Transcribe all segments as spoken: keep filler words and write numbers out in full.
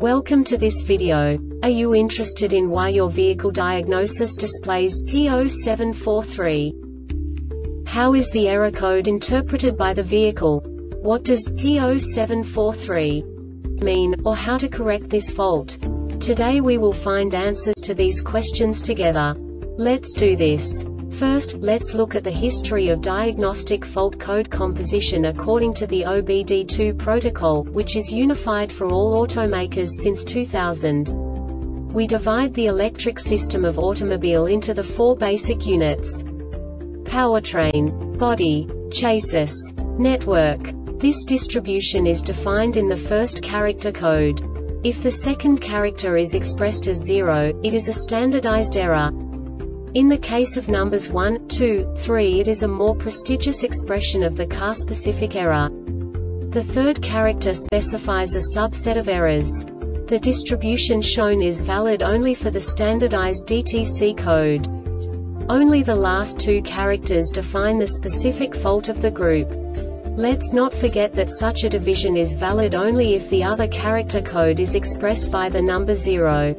Welcome to this video. Are you interested in why your vehicle diagnosis displays P zero seven four three? How is the error code interpreted by the vehicle? What does P zero seven four three mean, or how to correct this fault? Today we will find answers to these questions together. Let's do this. First, let's look at the history of diagnostic fault code composition according to the O B D two protocol, which is unified for all automakers since two thousand. We divide the electric system of automobile into the four basic units: powertrain, body, chassis, network. This distribution is defined in the first character code. If the second character is expressed as zero, it is a standardized error. In the case of numbers one, two, three, it is a more prestigious expression of the car-specific error. The third character specifies a subset of errors. The distribution shown is valid only for the standardized D T C code. Only the last two characters define the specific fault of the group. Let's not forget that such a division is valid only if the other character code is expressed by the number zero.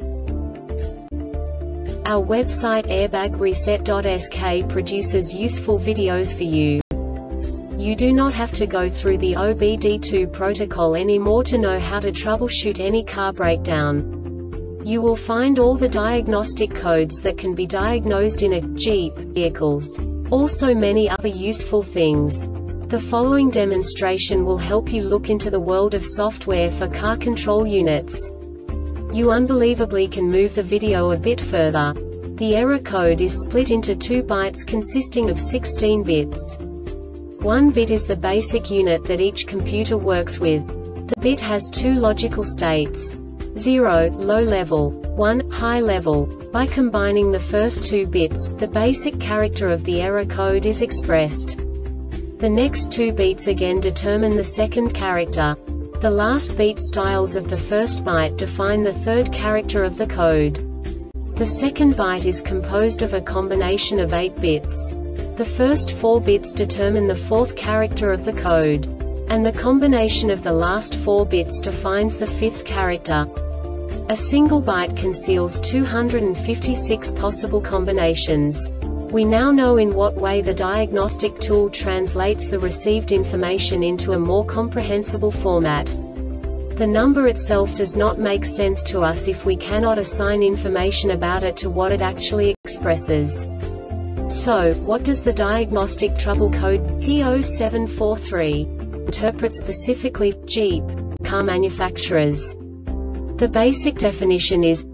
Our website airbag reset dot S K produces useful videos for you. You do not have to go through the O B D two protocol anymore to know how to troubleshoot any car breakdown. You will find all the diagnostic codes that can be diagnosed in a Jeep vehicles. Also many other useful things. The following demonstration will help you look into the world of software for car control units. You unbelievably can move the video a bit further. The error code is split into two bytes consisting of sixteen bits. One bit is the basic unit that each computer works with. The bit has two logical states: zero, low level, one, high level. By combining the first two bits, the basic character of the error code is expressed. The next two beats again determine the second character. The last beat styles of the first byte define the third character of the code. The second byte is composed of a combination of eight bits. The first four bits determine the fourth character of the code. And the combination of the last four bits defines the fifth character. A single byte conceals two hundred fifty-six possible combinations. We now know in what way the diagnostic tool translates the received information into a more comprehensible format. The number itself does not make sense to us if we cannot assign information about it to what it actually expresses. So, what does the diagnostic trouble code P zero seven four three interpret specifically for Jeep car manufacturers? The basic definition is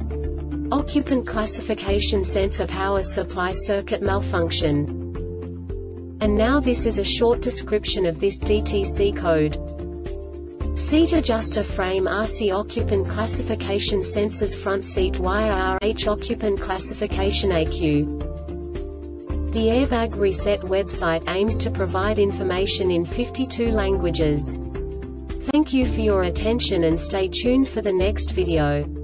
occupant classification sensor power supply circuit malfunction. And now this is a short description of this D T C code. Seat adjuster frame R C occupant classification sensors front seat wire R H occupant classification A Q. The Airbag Reset website aims to provide information in fifty-two languages. Thank you for your attention and stay tuned for the next video.